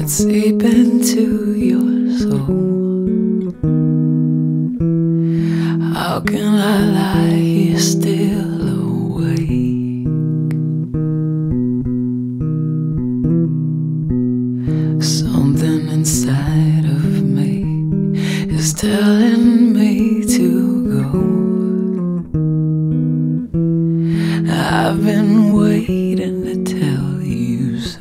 seep into your soul. How can I lie here still awake? Something inside of me is telling me to go. I've been waiting to tell you so.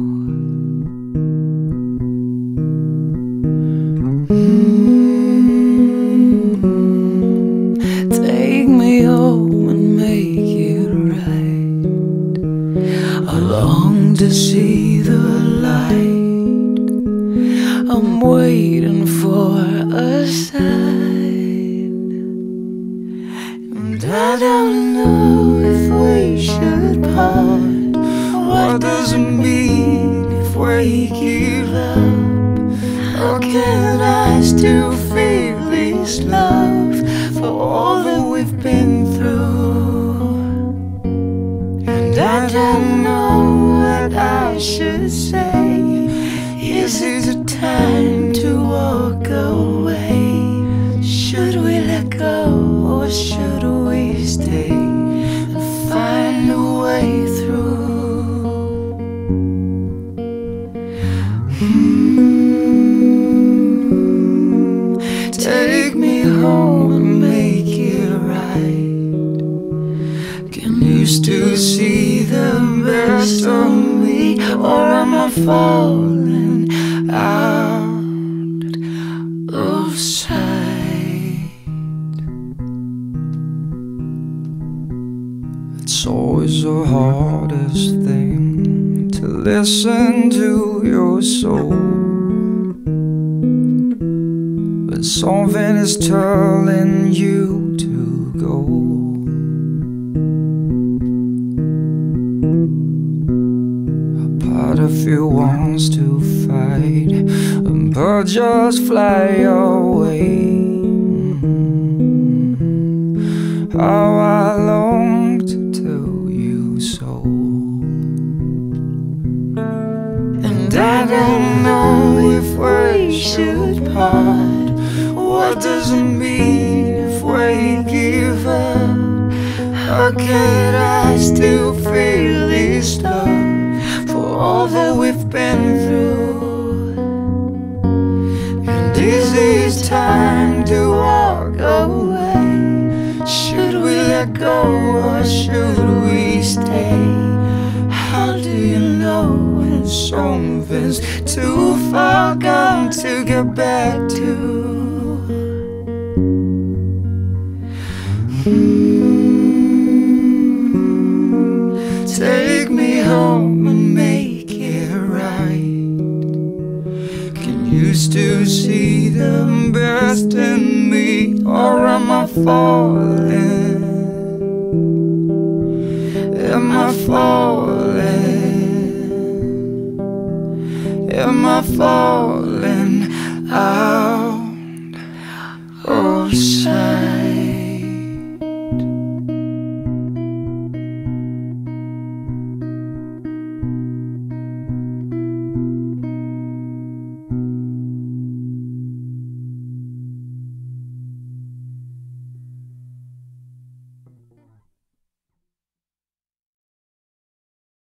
Take me home and make it right. I long to see the light. I'm waiting for a sign, and I don't know if we should part. What does it mean if we give up? How can I still feel this love for all that we've been through? And I don't know what I should say. Is it a time to walk away? Should we let go or should we stay and find a way through? Take me home and make it right. Can you still see the best of me, or am I falling out of sight? It's always the hardest thing to listen to your soul. But something is telling you to go. A part of you wants to fight, but just fly away. How I long to tell you so. And I don't know if we should part. What does it mean if we give up? How can I still feel this love for all that we've been through? And is this time to walk away? Should we let go or should we stay? How do you know when something's too far gone to get back to? Take me home and make it right. Can you still see the best in me, or am I falling? Am I falling? Am I falling out of sight?